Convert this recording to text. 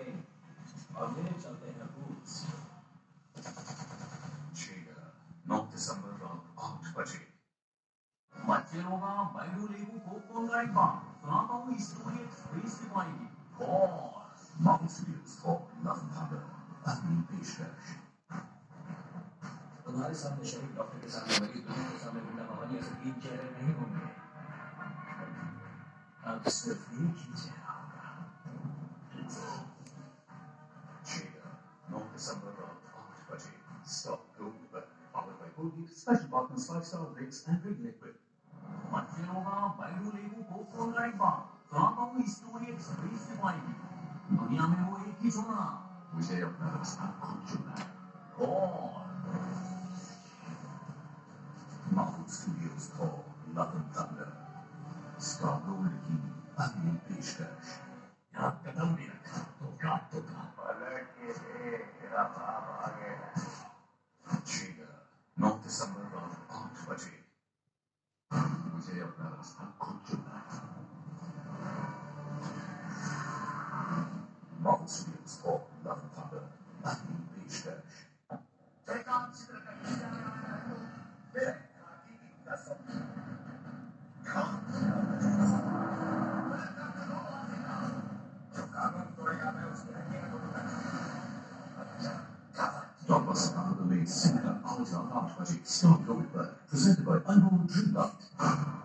और ये चलते हैं रूल्स। 9 दिसंबर रात 8 बजे। बच्चेरोगा बैडू लेबू को कोंगाइबा सुनाता हूँ स्टोरी एक स्पेस सिपाही थॉर माउथ स्टूडियोज थॉर लव थंडर अपनी पेशकश। तुम्हारे सामने शरीफ डॉक्टर के सामने मरीज दुनिया के सामने गुंडा भवानी ऐसे 3 चेहरे नहीं होंगे। अब सिर्फ एक ही चेहरा होगा। 9 दिसंबर रात 8 बजे। Stop Gold Bug, powered by Colgate, special partners 5-star Vicks and Big Liquid. बच्चेरोगा बैडू लेबू को कोंगाइबा सुनाता हूँ स्टोरी एक स्पेस सिपाही दुनिया में वो एक ही चुना मुझे अपना रास्ता खुद चुनना है। थॉर माउथ studios Thor love thunder Star Gold की अगली पेशकश। यहाँ कदम भी रखा तो काट तो काट। पलट के देख, तेरा बाप आ गया। 9 दिसंबर रात 8 बजे। मुझे अपना रास्ता खुद चुनना है। माउथ स्टूडियोज थॉर लव थंडर अगली पेशकश। काम चित्र का खींचा है तो मेरे खाती की कसम जो कानून तोड़ेगा मैं उसके हड्डी में तोड़ूंगा। Blockbuster Singham, आज रात 8 बजे, Star Gold Bug, presented by Unborn Dreamlight.